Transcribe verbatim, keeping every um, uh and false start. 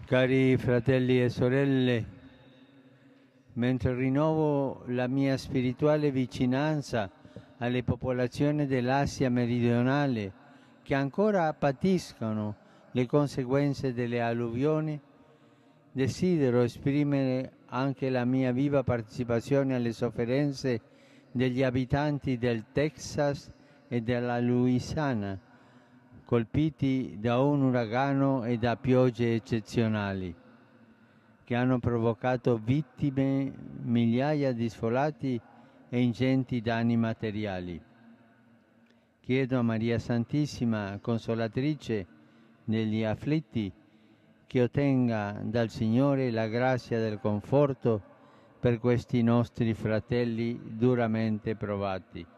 Cari fratelli e sorelle, mentre rinnovo la mia spirituale vicinanza alle popolazioni dell'Asia meridionale che ancora patiscono le conseguenze delle alluvioni, desidero esprimere anche la mia viva partecipazione alle sofferenze degli abitanti del Texas e della Louisiana, colpiti da un uragano e da piogge eccezionali, che hanno provocato vittime, migliaia di sfollati e ingenti danni materiali. Chiedo a Maria Santissima, Consolatrice degli afflitti, che ottenga dal Signore la grazia del conforto per questi nostri fratelli duramente provati.